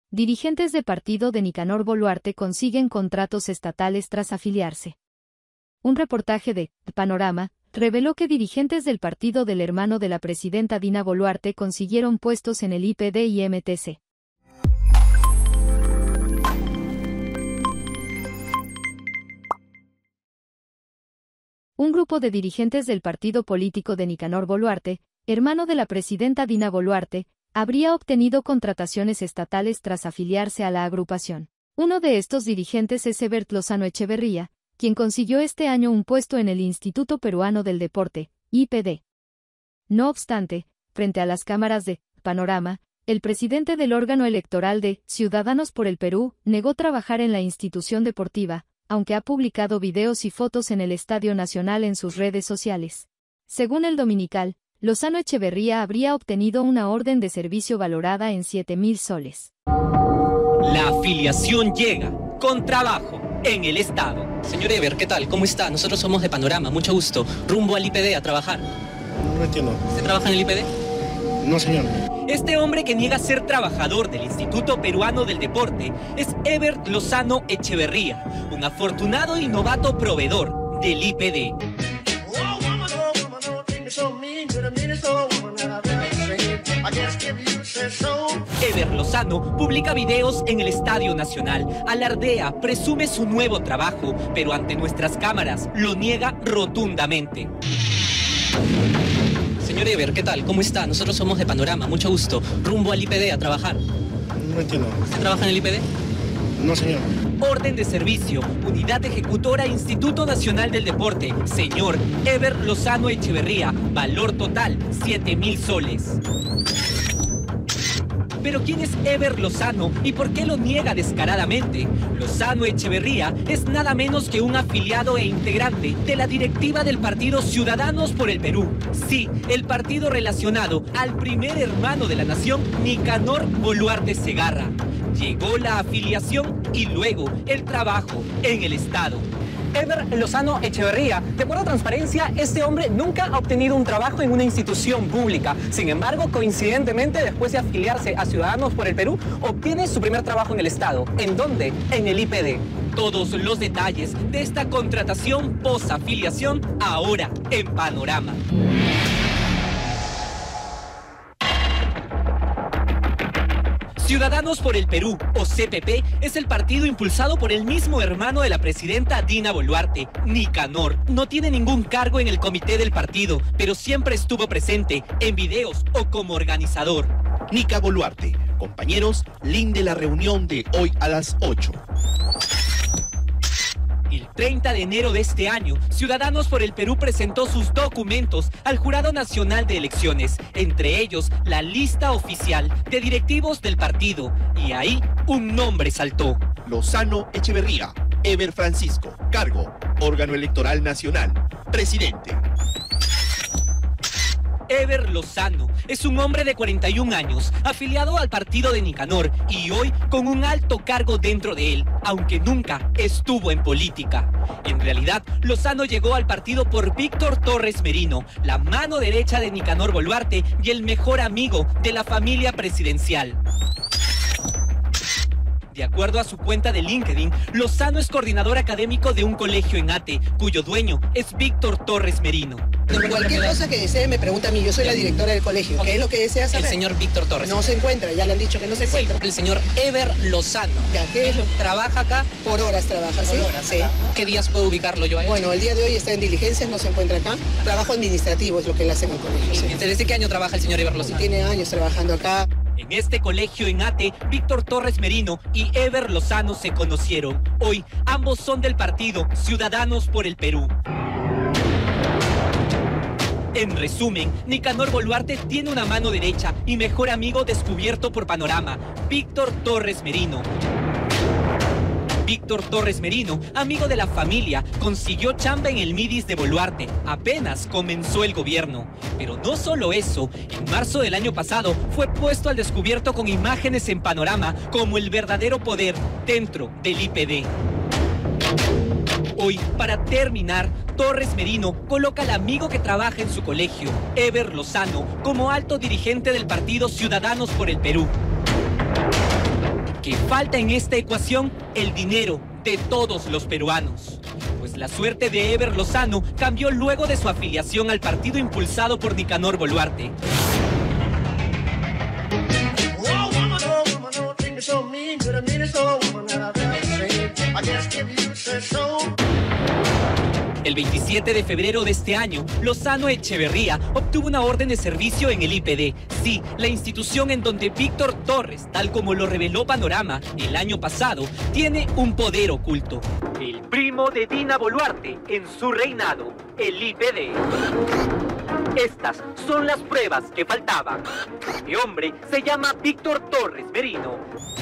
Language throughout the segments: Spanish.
Dirigentes de partido de Nicanor Boluarte consiguen contratos estatales tras afiliarse. Un reportaje de Panorama reveló que dirigentes del partido del hermano de la presidenta Dina Boluarte consiguieron puestos en el IPD y MTC. Un grupo de dirigentes del partido político de Nicanor Boluarte, hermano de la presidenta Dina Boluarte, habría obtenido contrataciones estatales tras afiliarse a la agrupación. Uno de estos dirigentes es Ebert Lozano Echeverría, quien consiguió este año un puesto en el Instituto Peruano del Deporte, IPD. No obstante, frente a las cámaras de Panorama, el presidente del órgano electoral de Ciudadanos por el Perú negó trabajar en la institución deportiva, aunque ha publicado videos y fotos en el Estadio Nacional en sus redes sociales. Según el Dominical, Lozano Echeverría habría obtenido una orden de servicio valorada en 7.000 soles. La afiliación llega con trabajo en el Estado. Señor Eber, ¿qué tal? ¿Cómo está? Nosotros somos de Panorama, mucho gusto. Rumbo al IPD a trabajar. No entiendo. ¿Usted trabaja en el IPD? No, señor. Este hombre que niega ser trabajador del Instituto Peruano del Deporte es Ebert Lozano Echeverría, un afortunado y novato proveedor del IPD. Ebert Lozano publica videos en el Estadio Nacional, alardea, presume su nuevo trabajo, pero ante nuestras cámaras lo niega rotundamente. Señor Eber, ¿qué tal? ¿Cómo está? Nosotros somos de Panorama, mucho gusto. Rumbo al IPD a trabajar. No entiendo. ¿Usted trabaja en el IPD? No, señor. Orden de servicio, Unidad Ejecutora Instituto Nacional del Deporte, señor Ebert Lozano Echeverría, valor total 7.000 soles. Pero ¿quién es Ebert Lozano y por qué lo niega descaradamente? Lozano Echeverría es nada menos que un afiliado e integrante de la directiva del partido Ciudadanos por el Perú. Sí, el partido relacionado al primer hermano de la nación, Nicanor Boluarte Segarra. Llegó la afiliación y luego el trabajo en el Estado. Ebert Lozano Echeverría, de acuerdo a Transparencia, este hombre nunca ha obtenido un trabajo en una institución pública. Sin embargo, coincidentemente, después de afiliarse a Ciudadanos por el Perú, obtiene su primer trabajo en el Estado. ¿En dónde? En el IPD. Todos los detalles de esta contratación posafiliación ahora en Panorama. Ciudadanos por el Perú, o CPP, es el partido impulsado por el mismo hermano de la presidenta Dina Boluarte, Nicanor. No tiene ningún cargo en el comité del partido, pero siempre estuvo presente en videos o como organizador. Nica Boluarte, compañeros, link de la reunión de hoy a las 8. El 30 de enero de este año, Ciudadanos por el Perú presentó sus documentos al Jurado Nacional de Elecciones, entre ellos la lista oficial de directivos del partido, y ahí un nombre saltó. Lozano Echeverría, Eber Francisco, cargo, órgano electoral nacional, presidente. Ebert Lozano es un hombre de 41 años, afiliado al partido de Nicanor y hoy con un alto cargo dentro de él, aunque nunca estuvo en política. En realidad, Lozano llegó al partido por Víctor Torres Merino, la mano derecha de Nicanor Boluarte y el mejor amigo de la familia presidencial. De acuerdo a su cuenta de LinkedIn, Lozano es coordinador académico de un colegio en Ate, cuyo dueño es Víctor Torres Merino. Cualquier cosa que desee me pregunta a mí, yo soy la directora del colegio. ¿Qué es lo que desea saber? El señor Víctor Torres. No se encuentra, ya le han dicho que no se encuentra. El señor Ebert Lozano. Ya, ¿qué es lo? ¿Trabaja acá? Por horas trabaja, ¿sí? Por horas, sí. ¿Qué días puedo ubicarlo yo a él? Bueno, el día de hoy está en diligencias, no se encuentra acá. Trabajo administrativo es lo que él hace en el colegio. ¿Sí? ¿Desde qué año trabaja el señor Ebert Lozano? Tiene años trabajando acá. En este colegio en Ate, Víctor Torres Merino y Ebert Lozano se conocieron. Hoy, ambos son del partido Ciudadanos por el Perú. En resumen, Nicanor Boluarte tiene una mano derecha y mejor amigo descubierto por Panorama, Víctor Torres Merino. Víctor Torres Merino, amigo de la familia, consiguió chamba en el Midis de Boluarte. Apenas comenzó el gobierno. Pero no solo eso, en marzo del año pasado fue puesto al descubierto con imágenes en Panorama como el verdadero poder dentro del IPD. Hoy, para terminar, Torres Merino coloca al amigo que trabaja en su colegio, Ebert Lozano, como alto dirigente del partido Ciudadanos por el Perú. ¿Qué falta en esta ecuación? El dinero de todos los peruanos. Pues la suerte de Eber Lozano cambió luego de su afiliación al partido impulsado por Nicanor Boluarte. El 27 de febrero de este año, Lozano Echeverría obtuvo una orden de servicio en el IPD. Sí, la institución en donde Víctor Torres, tal como lo reveló Panorama el año pasado, tiene un poder oculto. El primo de Dina Boluarte en su reinado, el IPD. Estas son las pruebas que faltaban. Este hombre se llama Víctor Torres Merino.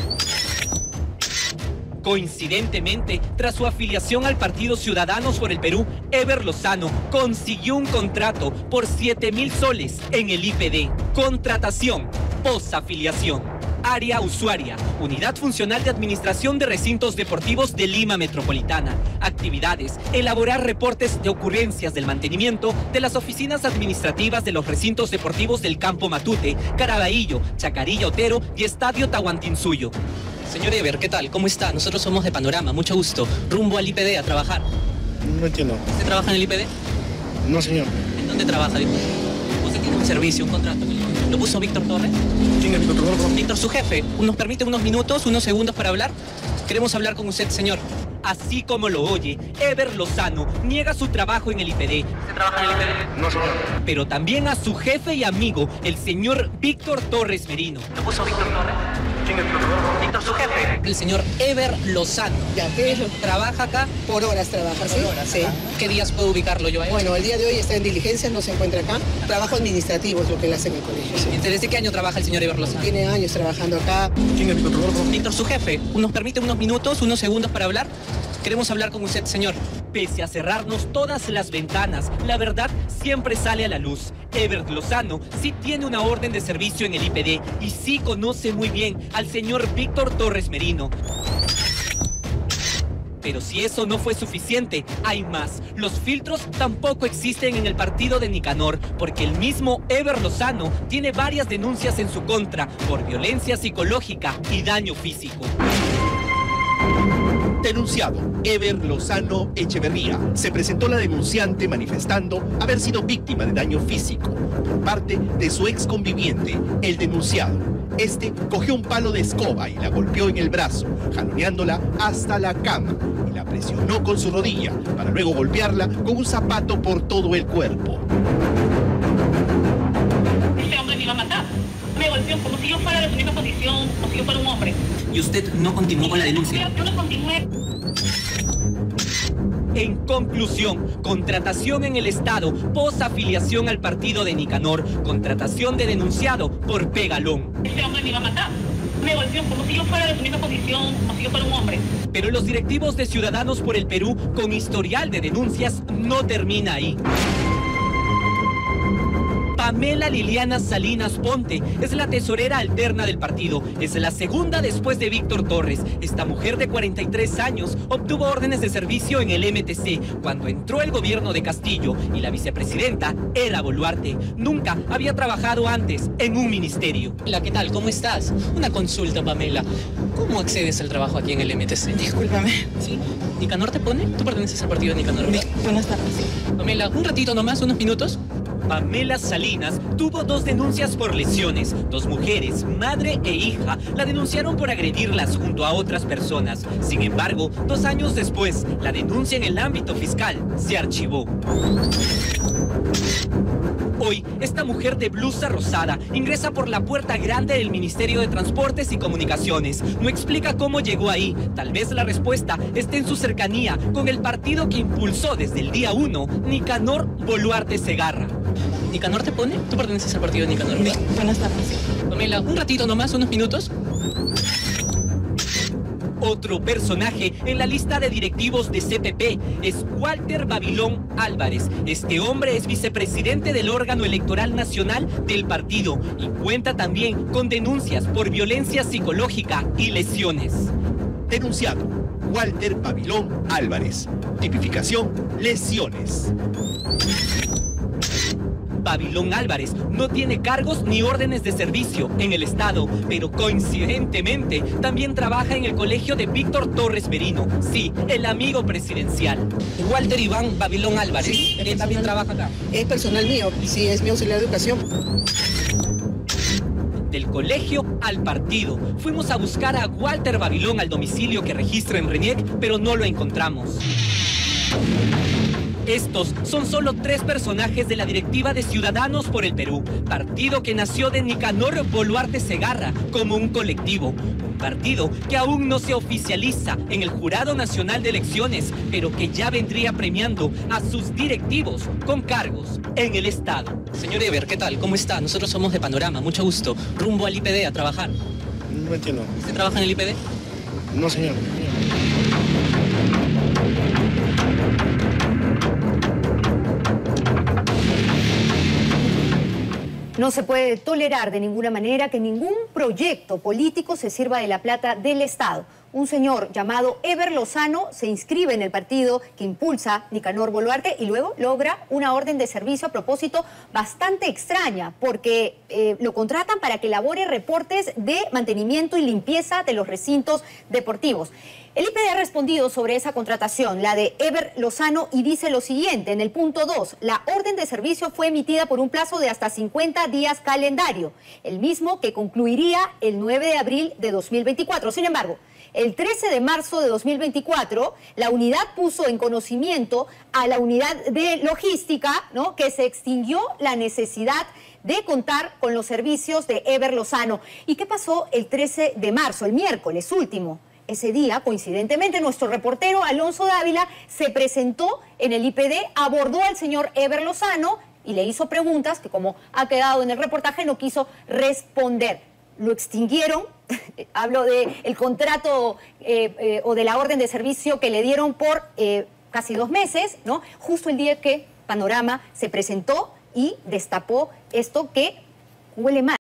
Coincidentemente, tras su afiliación al partido Ciudadanos por el Perú, Eber Lozano consiguió un contrato por 7,000 soles en el IPD. Contratación, posafiliación. Área usuaria, Unidad Funcional de Administración de Recintos Deportivos de Lima Metropolitana. Actividades, elaborar reportes de ocurrencias del mantenimiento de las oficinas administrativas de los recintos deportivos del Campo Matute, Caraballo, Chacarilla Otero y Estadio Tahuantinsuyo. Señor Eber, ¿qué tal? ¿Cómo está? Nosotros somos de Panorama, mucho gusto. Rumbo al IPD a trabajar. No entiendo. ¿Usted trabaja en el IPD? No, señor. ¿En dónde trabaja? ¿Usted tiene un servicio, un contrato? ¿Lo puso Víctor Torres? ¿Quién es Víctor Torres? Víctor, su jefe. ¿Nos permite unos minutos, unos segundos para hablar? Queremos hablar con usted, señor. Así como lo oye, Eber Lozano niega su trabajo en el IPD. ¿Usted trabaja en el IPD? No, señor. Pero también a su jefe y amigo, el señor Víctor Torres Merino. ¿Lo puso Víctor Torres? ¿Quién es Víctor Torres? Víctor, su jefe. El señor Eber Lozano. Ya, pero ¿Trabaja acá? por horas trabaja, ¿sí? Por horas, Sí. ¿Qué días puedo ubicarlo yo a él? Bueno, el día de hoy está en diligencias, no se encuentra acá. Trabajo administrativo es lo que él hace en el colegio, sí. ¿Desde qué año trabaja el señor Eber Lozano? Tiene años trabajando acá. ¿Quién es Víctor Torres? Víctor, su jefe. ¿Nos permite unos minutos, unos segundos para hablar? Queremos hablar con usted, señor. Pese a cerrarnos todas las ventanas, la verdad siempre sale a la luz. Eber Lozano sí tiene una orden de servicio en el IPD y sí conoce muy bien al señor Víctor Torres Merino. Pero si eso no fue suficiente, hay más. Los filtros tampoco existen en el partido de Nicanor, porque el mismo Eber Lozano tiene varias denuncias en su contra por violencia psicológica y daño físico. Denunciado, Eber Lozano Echeverría. Se presentó la denunciante manifestando haber sido víctima de daño físico por parte de su ex conviviente, el denunciado. Este cogió un palo de escoba y la golpeó en el brazo, jaloneándola hasta la cama y la presionó con su rodilla para luego golpearla con un zapato por todo el cuerpo. Este hombre me iba a matar. Me golpeó como si yo fuera de su misma condición, como si yo fuera un hombre. ¿Y usted no continuó con la denuncia? Yo no continué. En conclusión, contratación en el Estado, posafiliación al partido de Nicanor, contratación de denunciado por Pegalón. Este hombre me iba a matar. Me golpeó como si yo fuera de su misma condición, como si yo fuera un hombre. Pero los directivos de Ciudadanos por el Perú, con historial de denuncias, no termina ahí. Pamela Liliana Salinas Ponte es la tesorera alterna del partido. Es la segunda después de Víctor Torres. Esta mujer de 43 años obtuvo órdenes de servicio en el MTC cuando entró el gobierno de Castillo y la vicepresidenta era Boluarte. Nunca había trabajado antes en un ministerio. Hola, ¿qué tal? ¿Cómo estás? Una consulta, Pamela. ¿Cómo accedes al trabajo aquí en el MTC? Discúlpame. ¿Sí? ¿Nicanor te pone? Tú perteneces al partido de Nicanor, ¿verdad? Buenas tardes. Pamela, un ratito nomás, unos minutos. Pamela Salinas tuvo 2 denuncias por lesiones. 2 mujeres, madre e hija, la denunciaron por agredirlas junto a otras personas. Sin embargo, 2 años después, la denuncia en el ámbito fiscal se archivó. Hoy, esta mujer de blusa rosada ingresa por la puerta grande del Ministerio de Transportes y Comunicaciones. No explica cómo llegó ahí. Tal vez la respuesta esté en su cercanía con el partido que impulsó desde el día 1, Nicanor Boluarte Segarra. ¿Nicanor te pone? Tú perteneces al partido de Nicanor, ¿verdad? Buenas tardes. Pamela, un ratito nomás, unos minutos. Otro personaje en la lista de directivos de CPP es Walter Babilón Álvarez. Este hombre es vicepresidente del órgano electoral nacional del partido y cuenta también con denuncias por violencia psicológica y lesiones. Denunciado, Walter Babilón Álvarez. Tipificación, lesiones. Babilón Álvarez no tiene cargos ni órdenes de servicio en el Estado, pero coincidentemente también trabaja en el colegio de Víctor Torres Merino, sí, el amigo presidencial. Walter Iván Babilón Álvarez, Sí, él también trabaja acá. Es personal mío, sí, es mi auxiliar de educación. Del colegio al partido. Fuimos a buscar a Walter Babilón al domicilio que registra en RENIEC, pero no lo encontramos. Estos son solo 3 personajes de la directiva de Ciudadanos por el Perú, partido que nació de Nicanor Boluarte Segarra como un colectivo. Un partido que aún no se oficializa en el Jurado Nacional de Elecciones, pero que ya vendría premiando a sus directivos con cargos en el Estado. Señor Eber, ¿qué tal? ¿Cómo está? Nosotros somos de Panorama, mucho gusto. Rumbo al IPD a trabajar. No entiendo. ¿Usted trabaja en el IPD? No, señor. No se puede tolerar de ninguna manera que ningún proyecto político se sirva de la plata del Estado. Un señor llamado Eber Lozano se inscribe en el partido que impulsa Nicanor Boluarte y luego logra una orden de servicio a propósito bastante extraña, porque lo contratan para que elabore reportes de mantenimiento y limpieza de los recintos deportivos. El IPD ha respondido sobre esa contratación, la de Eber Lozano, y dice lo siguiente, en el punto 2, la orden de servicio fue emitida por un plazo de hasta 50 días calendario, el mismo que concluiría el 9 de abril de 2024. Sin embargo, el 13 de marzo de 2024, la unidad puso en conocimiento a la unidad de logística, ¿no?, que se extinguió la necesidad de contar con los servicios de Eber Lozano. ¿Y qué pasó el 13 de marzo, el miércoles último? Ese día, coincidentemente, nuestro reportero Alonso Dávila se presentó en el IPD, abordó al señor Eber Lozano y le hizo preguntas que, como ha quedado en el reportaje, no quiso responder. Lo extinguieron, hablo del contrato o de la orden de servicio que le dieron por casi 2 meses, ¿no? Justo el día que Panorama se presentó y destapó esto que huele mal.